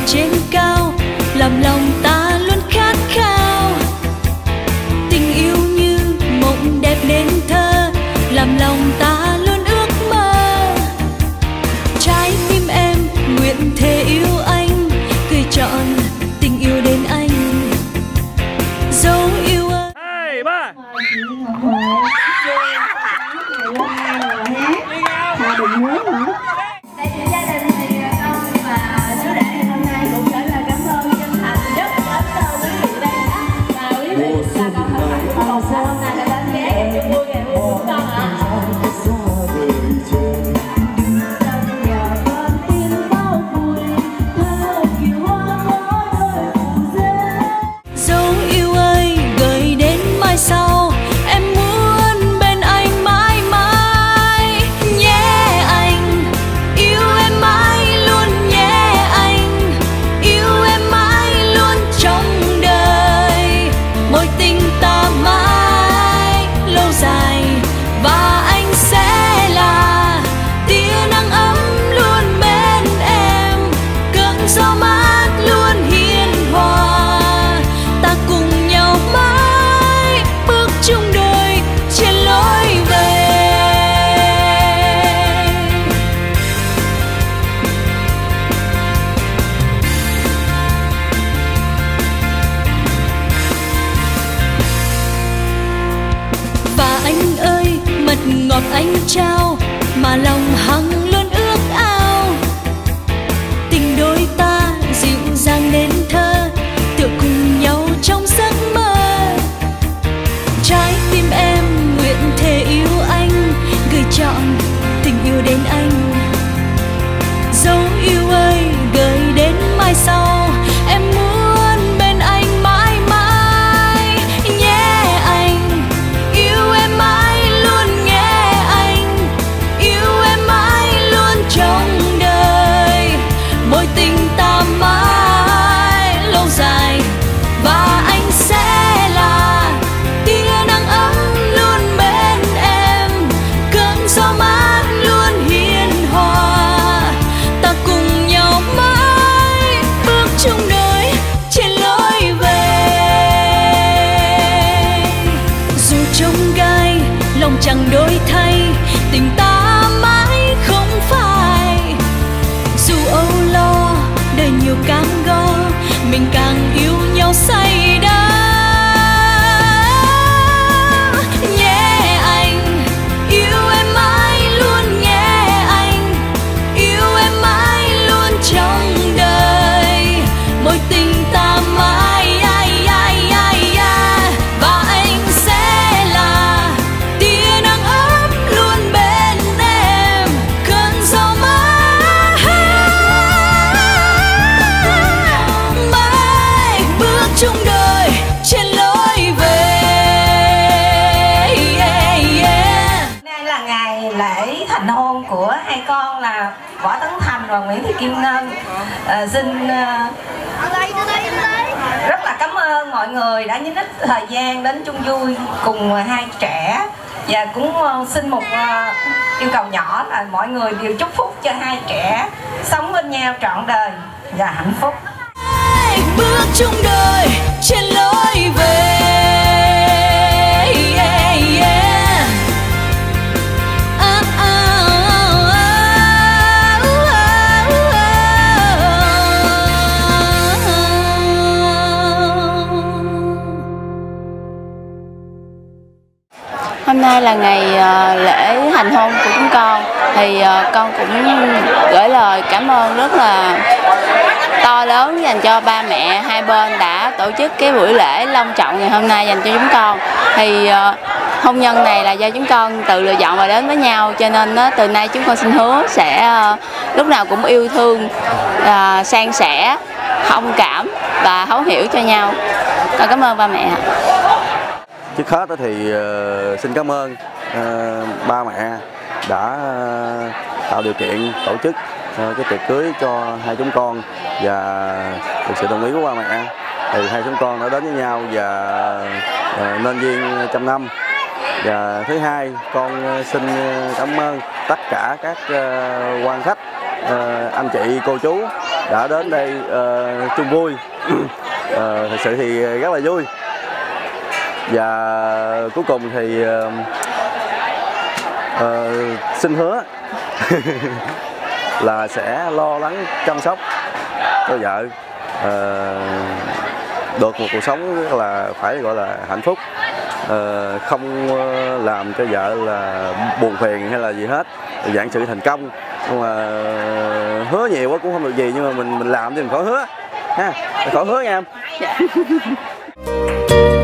trên cao, làm lòng ta luôn khát khao. Tình yêu như mộng đẹp nên thơ, làm lòng ta luôn ước mơ. Trái tim em nguyện thề yêu anh, gửi trọn tình yêu đến anh. Dấu yêu ơi. 2, 3. Đừng nhớ hả? Đại diện gia đình thì con và chú rể hôm nay cũng gửi lời cảm ơn chân thành rất đến quý vị đây và quý vị là con thân mật của con hôm nay đã đến ghé chung vui ngày vui của con ạ. Dấu yêu ơi gửi đến mai sau, em muốn bên anh mãi mãi. Nhé anh, yêu em mãi luôn nhé anh, yêu em mãi luôn trong đời. Mối tình ta mãi lâu dài và anh sẽ là tia nắng ấm luôn bên em, cơn gió mát luôn hiền hòa. Ta cùng nhau mãi bước chung đời trên lối về. Và anh ơi, mật ngọt anh trao mà lòng hằng luôn ước ao. Tình đôi ta dịu dàng nên thơ, tựa cùng nhau trong giấc mơ. Trái tim em nguyện thề yêu anh, gửi trọn tình yêu đến anh. Dấu yêu ơi gửi đến mai sau, em muốn bên anh mãi mãi. Nhé anh, yêu em mãi luôn nhé anh, yêu em mãi luôn trong đời. Mối tình ta mãi lâu dài và anh sẽ là tia nắng ấm luôn bên em, cơn gió mát luôn hiền hòa. Ta cùng nhau mãi bước chung đời trên lối về. Dù trông gai lòng chẳng đổi thay, tình ta mãi không phai. Dù âu lo đời nhiều cam go, mình càng yêu nhau say đắm. Nhé anh, yêu em mãi luôn nhé anh, yêu em mãi luôn trong đời. Mối tình ta mãi và anh sẽ là tia nắng ấm luôn bên em, cơn gió mát mãi bước chung đời trên lối về. Đây là ngày lễ thành hôn của hai con là Võ Tấn Thành và Nguyễn Thị Kim Ngân. Xin rất là cảm ơn mọi người đã nhín ít thời gian đến chung vui cùng hai trẻ. Và cũng xin một yêu cầu nhỏ là mọi người đều chúc phúc cho hai trẻ sống bên nhau trọn đời và hạnh phúc. Bước chung đời trên lối về. Hôm nay là ngày lễ thành hôn của chúng con, thì con cũng gửi lời cảm ơn rất là to lớn dành cho ba mẹ hai bên đã tổ chức cái buổi lễ long trọng ngày hôm nay dành cho chúng con. Thì hôn nhân này là do chúng con tự lựa chọn và đến với nhau, cho nên từ nay chúng con xin hứa sẽ lúc nào cũng yêu thương, san sẻ, thông cảm và thấu hiểu cho nhau. Con cảm ơn ba mẹ. Trước hết thì xin cảm ơn ba mẹ đã tạo điều kiện tổ chức cái tiệc cưới cho hai chúng con, và được sự đồng ý của ba mẹ thì hai chúng con đã đến với nhau và nên duyên trăm năm. Và thứ hai, con xin cảm ơn tất cả các quan khách, anh chị, cô chú đã đến đây chung vui. Thật sự thì rất là vui. Và cuối cùng thì xin hứa là sẽ lo lắng chăm sóc cho vợ, được một cuộc sống rất là phải gọi là hạnh phúc, không làm cho vợ là buồn phiền hay là gì hết, vạn sự thành công. Nhưng mà hứa nhiều quá cũng không được gì, nhưng mà mình làm thì mình khỏi hứa ha, khỏi hứa nha em.